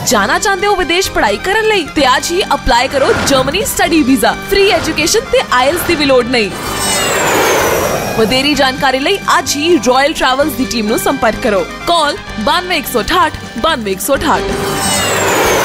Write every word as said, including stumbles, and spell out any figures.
ਜਾਣਾ ਚਾਹੁੰਦੇ ਹੋ ਵਿਦੇਸ਼ ਪੜ੍ਹਾਈ ਕਰਨ ਲਈ ਤੇ ਅੱਜ ਹੀ ਅਪਲਾਈ ਕਰੋ Germany study visa. Free education ਤੇ ਆਇਲਸ ਦੀ ਵੀ ਲੋੜ ਨਹੀਂ। ਵਧੇਰੀ ਜਾਣਕਾਰੀ ਲਈ ਅੱਜ ਹੀ ਰਾਇਲ ਟਰੈਵਲਸ ਦੀ ਟੀਮ ਨੂੰ ਸੰਪਰਕ ਕਰੋ। ਕਾਲ ਬਾਨਵੇਂ ਇੱਕ ਸੌ ਅਠਾਹਠ ਬਾਨਵੇਂ ਇੱਕ ਸੌ ਅਠਾਹਠ।